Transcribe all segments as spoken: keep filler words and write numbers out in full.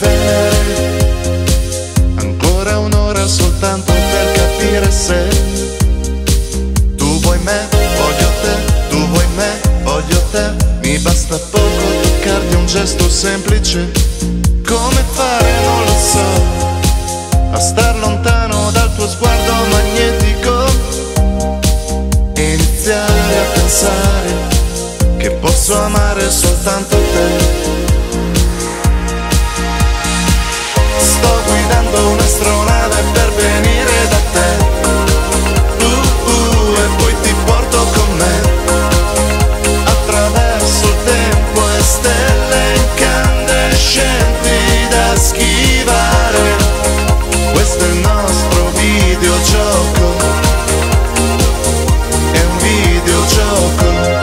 Venere, ancora un'ora soltanto per capire se tu vuoi me, voglio te, tu vuoi me, voglio te. Mi basta poco toccarti, un gesto semplice. Come fare non lo so, a star lontano dal tuo sguardo magnetico e iniziare a pensare che posso amare soltanto te. Sto guidando un'astronave per venire da te, uh, uh, e poi ti porto con me attraverso il tempo e stelle incandescenti da schivare. Questo è il nostro videogioco, è un videogioco.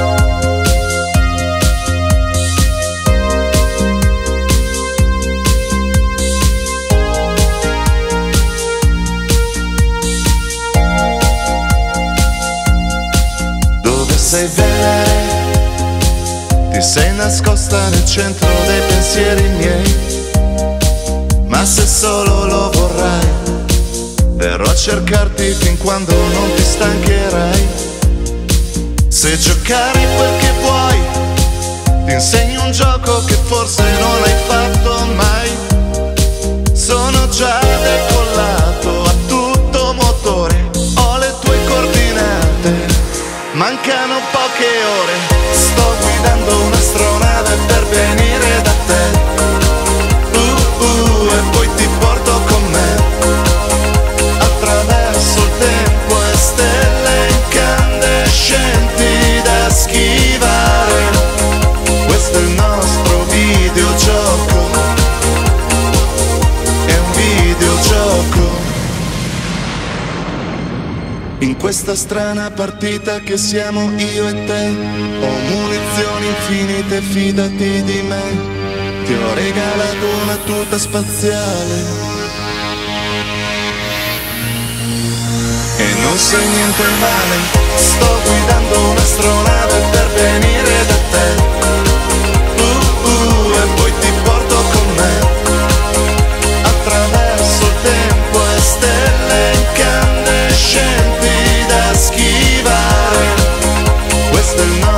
Sei Venere, ti sei nascosta nel centro dei pensieri miei, ma se solo lo vorrai, verrò a cercarti fin quando non ti stancherai. Se giocare quel che vuoi, ti insegno un gioco che forse non hai fatto mai. Sono già decollato a tutto motore, ho le tue coordinate, mancano poche ore. Sto guidando un'astronave per venire da te, uh, uh, e poi ti porto con me attraverso il tempo e stelle incandescenti da schivare. Questo è il nostro videogioco, è un videogioco. In questa strana partita che siamo io e te, ho munizioni infinite, fidati di me. Ti ho regalato una tuta spaziale e non sei niente male. Sto guidando un'astronave per venire da te, uh, uh, e poi ti porto con me attraverso il tempo e stelle incandescenti da schivare. Questo è il nostro